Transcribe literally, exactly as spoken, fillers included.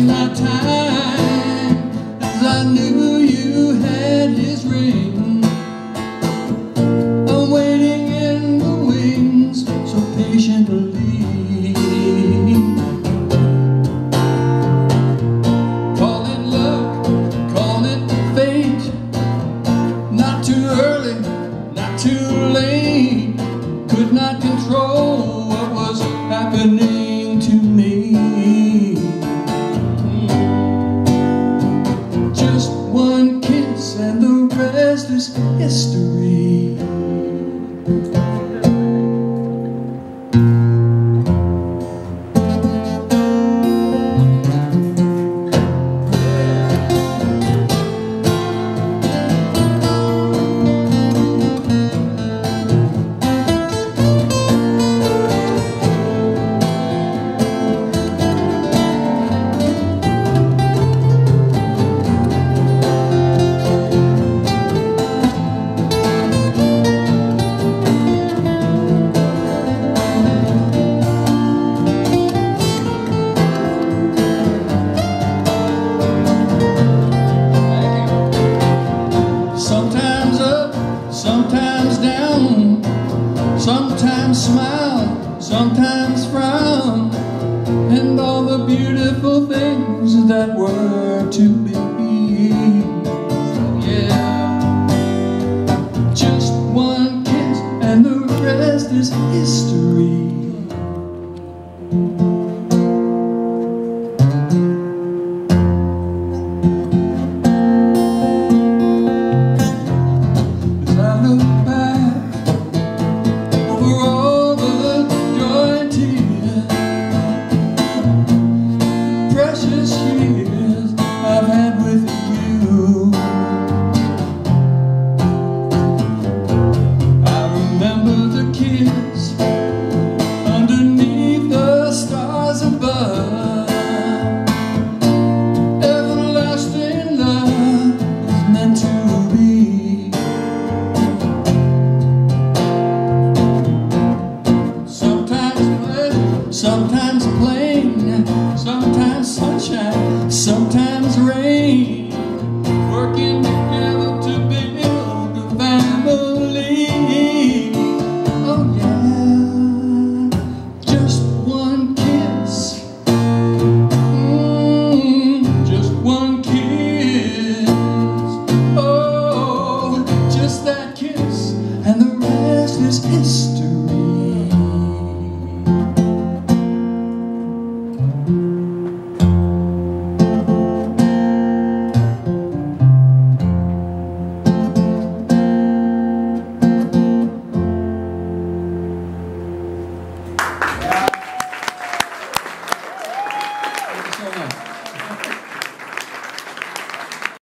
in that time, as I knew you had his ring. I'm waiting in the wings so patiently, call it luck, call it fate, not too early, not too late, could not control what was happening to me. Just one kiss and the rest is history. Sometimes down, sometimes smile, sometimes frown, and all the beautiful things that were